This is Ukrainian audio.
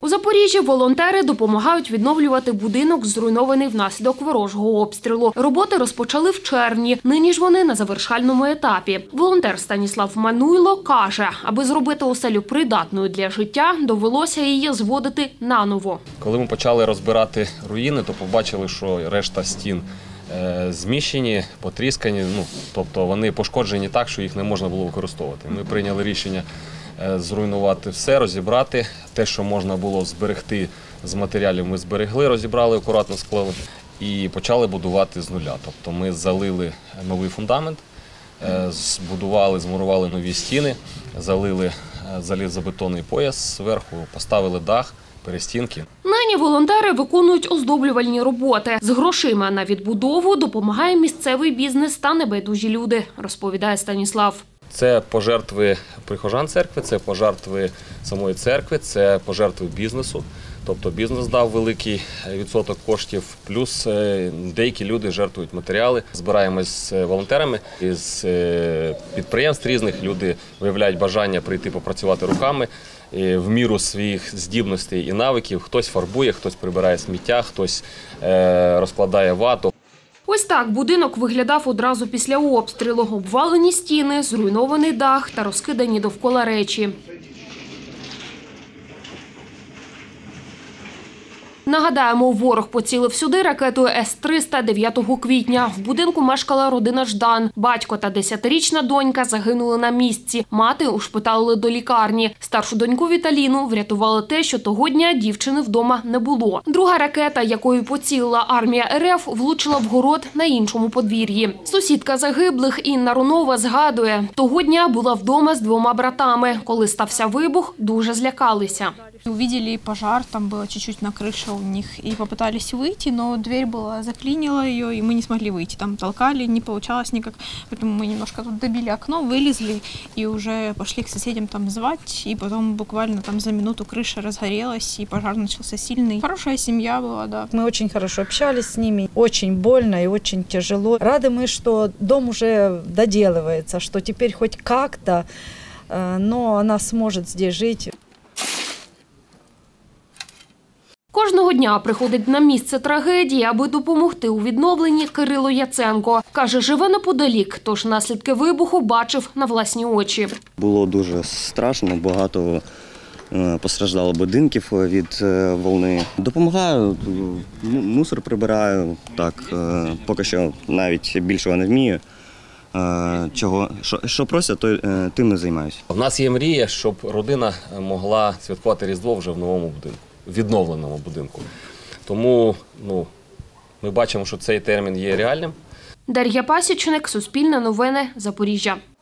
У Запоріжжі волонтери допомагають відновлювати будинок, зруйнований внаслідок ворожого обстрілу. Роботи розпочали в червні. Нині ж вони на завершальному етапі. Волонтер Станіслав Мануйло каже, аби зробити оселю придатною для життя, довелося її зводити наново. Коли ми почали розбирати руїни, то побачили, що решта стін зміщені, потріскані, тобто вони пошкоджені так, що їх не можна було використовувати. Ми прийняли рішення зруйнувати все, розібрати. Те, що можна було зберегти з матеріалів, ми зберегли, розібрали, акуратно склали і почали будувати з нуля. Тобто ми залили новий фундамент, збудували, змурували нові стіни, залили залізобетонний пояс зверху, поставили дах, перестінки. Нині волонтери виконують оздоблювальні роботи. З грошима на відбудову допомагає місцевий бізнес та небайдужі люди, розповідає Станіслав. Це пожертви прихожан церкви, це пожертви самої церкви, це пожертви бізнесу. Тобто бізнес дав великий відсоток коштів, плюс деякі люди жертвують матеріали. Збираємось з волонтерами із підприємств різних, люди виявляють бажання прийти попрацювати руками в міру своїх здібностей і навиків. Хтось фарбує, хтось прибирає сміття, хтось розкладає вату. Ось так будинок виглядав одразу після обстрілу. Обвалені стіни, зруйнований дах та розкидані довкола речі. Нагадаємо, ворог поцілив сюди ракетою С-300 9 квітня. В будинку мешкала родина Ждан. Батько та 10-річна донька загинули на місці. Мати ушпиталили до лікарні. Старшу доньку Віталіну врятували те, що того дня дівчини вдома не було. Друга ракета, якою поцілила армія РФ, влучила в город на іншому подвір'ї. Сусідка загиблих Інна Рунова згадує, того дня була вдома з 2 братами. Коли стався вибух, дуже злякалися. Увидели пожар, там было чуть-чуть на крыше у них, и попытались выйти, но дверь была, заклинила ее, и мы не смогли выйти. Там толкали, не получалось никак, поэтому мы немножко тут добили окно, вылезли и уже пошли к соседям там звать, и потом буквально там за минуту крыша разгорелась, и пожар начался сильный. Хорошая семья была, да. Мы очень хорошо общались с ними, очень больно и очень тяжело. Рады мы, что дом уже доделывается, что теперь хоть как-то, но она сможет здесь жить. Кожного дня приходить на місце трагедії, аби допомогти у відновленні Кирило Яценко. Каже, живе неподалік, тож наслідки вибуху бачив на власні очі. Було дуже страшно, багато постраждало будинків від волни. Допомагаю, мусор прибираю, так, поки що навіть більшого не вмію. Що просять, то тим не займаюся. У нас є мрія, щоб родина могла святкувати Різдво вже в новому будинку. Відновленому будинку. Тому ми бачимо, що цей термін є реальним. Дар'я Пасічник, Суспільне новини, Запоріжжя.